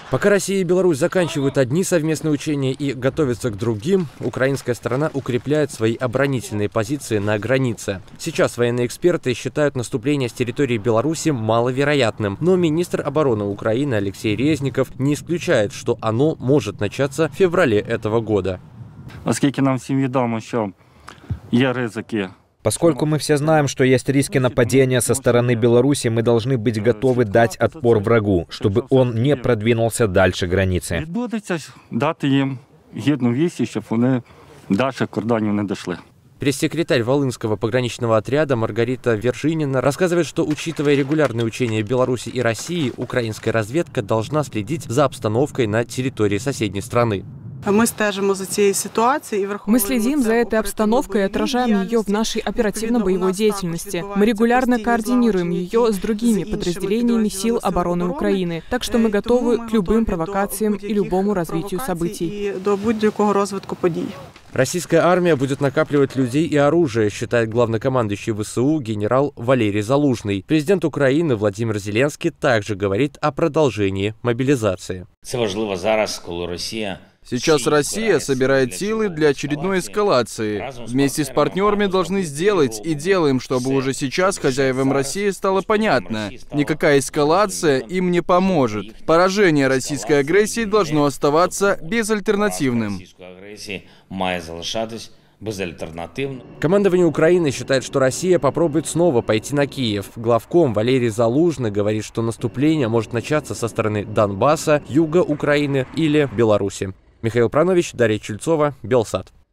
Пока Россия и Беларусь заканчивают одни совместные учения и готовятся к другим, украинская сторона укрепляет свои оборонительные позиции на границе. Сейчас военные эксперты считают наступление с территории Беларуси маловероятным, но министр обороны Украины Алексей Резников не исключает, что оно может начаться в феврале этого года. Оскільки нам всем відомо, що є ризики. Поскольку мы все знаем, что есть риски нападения со стороны Беларуси, мы должны быть готовы дать отпор врагу, чтобы он не продвинулся дальше границы. Відбудеться дати їм гідну вість, щоб вони далі кордонів не дійшли. Пресс-секретарь Волынского пограничного отряда Маргарита Вершинина рассказывает, что, учитывая регулярные учения Беларуси и России, украинская разведка должна следить за обстановкой на территории соседней страны. Мы следим за этой обстановкой и отражаем ее в нашей оперативно-боевой деятельности. Мы регулярно координируем ее с другими подразделениями сил обороны Украины, так что мы готовы к любым провокациям и любому развитию событий. Российская армия будет накапливать людей и оружие, считает главнокомандующий ВСУ генерал Валерий Залужный. Президент Украины Владимир Зеленский также говорит о продолжении мобилизации. Сейчас Россия собирает силы для очередной эскалации. Вместе с партнерами должны сделать и делаем, чтобы уже сейчас хозяевам России стало понятно: никакая эскалация им не поможет. Поражение российской агрессии должно оставаться безальтернативным. Командование Украины считает, что Россия попробует снова пойти на Киев. Главком Валерий Залужный говорит, что наступление может начаться со стороны Донбасса, юга Украины или Беларуси. Михаил Пранович, Дарья Чульцова, Белсат.